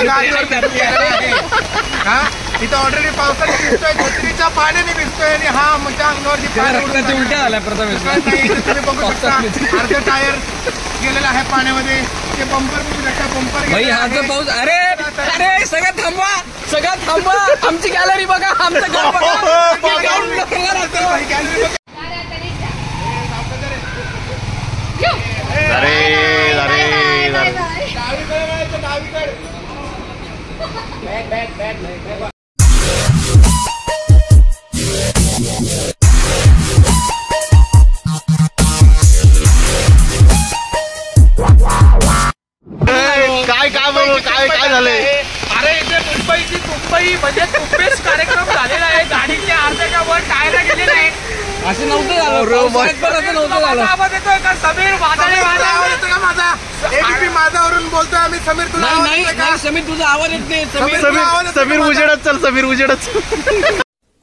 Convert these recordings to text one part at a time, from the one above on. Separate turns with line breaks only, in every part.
गाडीवर भिजलेला आहे। हा इथं ऑलरेडी पावसाने भिजतोय, छत्रीच्या पाण्याने भिजतोय आणि हा आमच्या अंगावरती
उलट्या झाल्या प्रथमेश।
तुम्ही बघू शकता अर्ध टायर गेलेला आहे पाण्यामध्ये। ते बंपर बंपर
भाई हा जो पाऊस, अरे अरे सगळं थांबवा, सगळं थांबवा, आमची गॅलरी बघा, आमचं घर
काय झालंय? अरे इथे मुंबईची मुंबई म्हणजे कुंभेच कार्यक्रम झालेला आहे। गाडीच्या अर्ध्याच्या वर टायरा गेलेला आहे।
असं नव्हतं झालं,
आवाज येतोय का समीर? आवाज येतोय का माझा? एबीपी माझावरून बोलतोय आम्ही। समीर तुला
नाही समीर तुझा आवाज येत नाही।
समीर उजेडत चल, समीर उजेडत चल।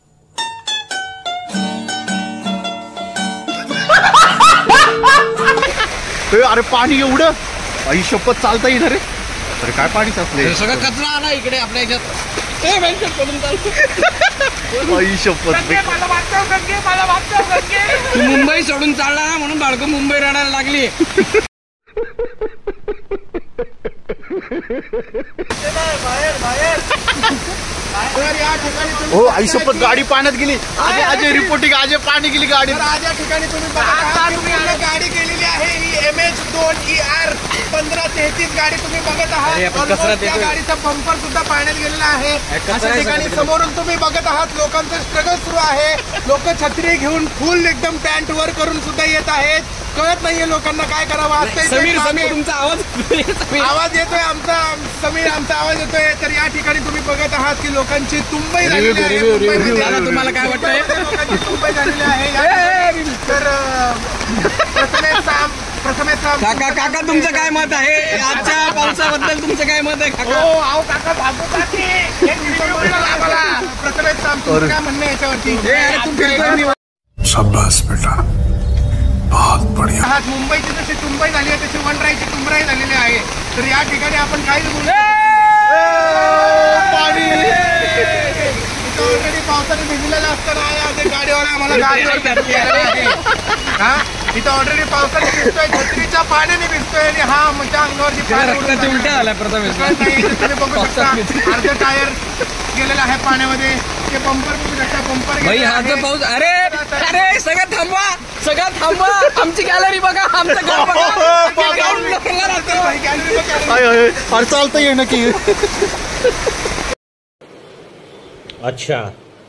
अरे पाणी एवढं, आई शपथ चालता येईल रे। अरे काय पाणी साचले,
सगळं कचरा आला इकडे आपल्या ह्याच्यात पडून चालतो।
आई शपथ,
तू मुंबई सोडून चालला ना म्हणून बाळकं मुंबई रडायला लागली।
हो आई शपथ, गाडी पाण्यात गेली। आज रिपोर्टिंग, आज पाणी गेली गाडी।
आज या ठिकाणी तुम्ही गाडी गेलेली आहे ही MH2ER 1533 गाडी तुम्ही बघत आहात। त्या गाडीचा बंपर सुद्धा पाण्यात गेलेला आहे। अशा ठिकाणी समोरून तुम्ही बघत आहात लोकांचं स्ट्रगल सुरू आहे। लोक छत्री घेऊन फुल एकदम पॅन्ट वर करून सुद्धा येत आहेत। कळत नाहीये लोकांना काय करावं।
समीर तुमचा
आवाज येतोय, आमचा समीर आमचा आवाज येतोय। तर या ठिकाणी तुम्ही बघत आहात की लोकांची तुंबई झालेली आहे।
तुम्हाला काय वाटतंय?
लोकांची तुंबई झालेली आहे। तर प्रथमेश
काका तुमचं काय मत आहे आजच्या पावसाबद्दल? तुमचं काय मत आहे काका?
काका प्रथमेश तुमचं काय म्हणणं याच्यावरती?
शाबाश बेटा, बहुत बढ़िया।
मुंबईची जशी तुंबई झाली आहे तशी वनराईची तुंबराई झालेली आहे। तर या ठिकाणी आपण काहीच बोलू, पाणी ऑलरेडी पावसाने भिजलेलं असताना गाडीवर आम्हाला गाडीवर भिजलेला आहे। हा इथं ऑलरेडी पावसाने भिजतोय, छत्रीच्या पाण्याने भिजतोय आणि हा आमच्या अंगावरती
उलट्या झाल्या प्रथमेश।
तुम्ही बघू शकता अर्ध टायर गेलेला आहे पाण्यामध्ये। ते बंपर
भाई हा जो पाऊस, अरे अरे सगळं थांबवा, सगळं थांबवा, आमची गॅलरी बघा, आमचं घर बघा।
अरे चालता येणं की।
अच्छा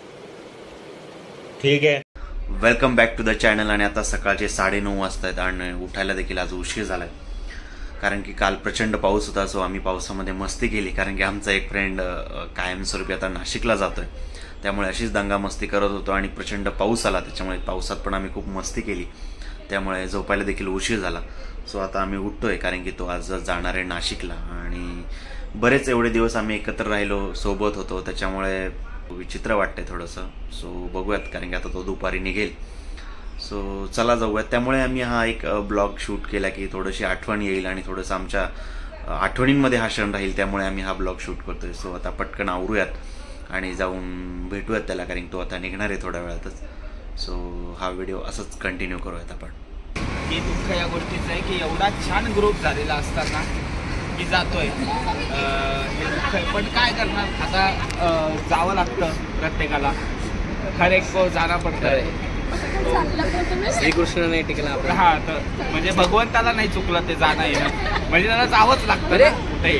ठीक आहे।
Welcome back to the channel. आणि आता सकाळचे 9:30 वाजता आहेत आणि उठायला देखील आज उशीर झालाय, कारण की काल प्रचंड पाऊस होता। सो आम्ही पावसामध्ये मस्ती केली, कारण की आमचा एक फ्रेंड कायमस्वरूपी आता नाशिकला जातोय, त्यामुळे अशीच दंगामस्ती करत होतो आणि प्रचंड पाऊस आला, त्याच्यामुळे पावसात पण आम्ही खूप मस्ती केली, त्यामुळे झोपायला देखील उशीर झाला। सो आता आम्ही उठतोय, कारण की तो आज जाणार आहे नाशिकला आणि बरेच एवढे दिवस आम्ही एकत्र राहिलो, सोबत होतो, त्याच्यामुळे विचित्र वाटतंय थोडंसं। सो बघूयात, कारण की आता तो दुपारी निघेल। सो चला जाऊयात। त्यामुळे आम्ही हा एक ब्लॉग शूट केला की थोडीशी आठवण येईल आणि थोडंसं आमच्या आठवणींमध्ये हा क्षण राहील, त्यामुळे आम्ही हा ब्लॉग शूट करतोय। सो आता पटकन आवरूयात आणि जाऊन भेटूयात त्याला, कारण तो आता निघणार आहे थोड्या वेळातच। सो हा व्हिडिओ असंच कंटिन्यू करूयात आपण।
हे दुःख या गोष्टीचं आहे की एवढा छान ग्रुप झालेला असताना मी जातोय, हे दुःख आहे। पण काय करणार, आता जावं लागतं प्रत्येकाला, हर एक को जाना पडतं आहे।
श्रीकृष्ण नाही टिकला आपला।
हा तर म्हणजे भगवंताला नाही चुकलं ते जाणं येणं, म्हणजे त्याला जावंच लागतं कुठेही।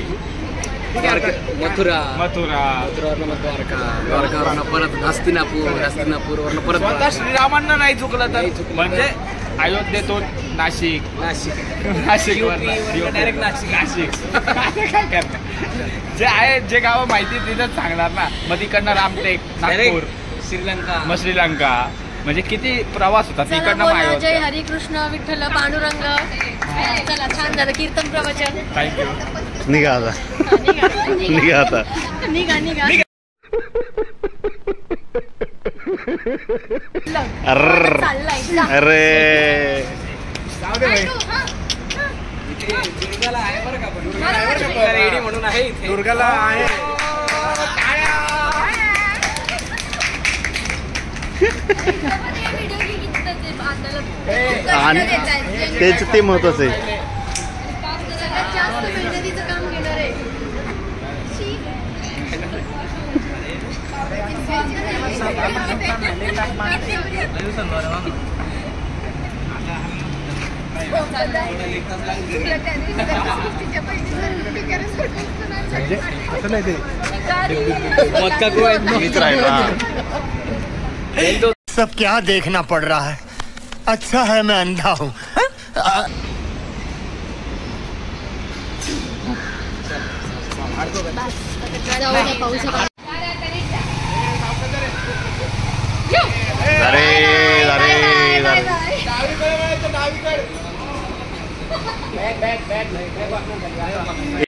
मथुरावरनं द्वारका, द्वारकावरनं परत हस्तिनापूरवरनं परत
स्वतः श्रीरामांना नाही चुकलं तर म्हणजे अयोध्येतून नाशिक डायरेक्ट नाशिक काय करणार। जे आहे जे गावं माहिती तिथंच सांगणार ना। मग तिकडनं रामटेक, नागपूर, श्रीलंका म्हणजे किती प्रवास होता तिकडनं।
जय हरी कृष्ण विठ्ठल पांडुरंग। चला छान झालं कीर्तन प्रवचन।
थँक्यू।
निघा आता, निघा आता,
निघा।
अरे
दुर्गाला आहे बरं का पण
बरं का पण?
रेडी म्हणून आहे इथे.
दुर्गाला आहे.
तेच ते महत्वाचं आहे.
सगळ्यात जास्त मेहनतीचं काम घेणार आहे.
असं नाही ते.
मक्का को
मीच राहिला. सब क्या देखना पड़ रहा है. अच्छा है मैं अंधा हूँ. अरे अरे
डावीकडे.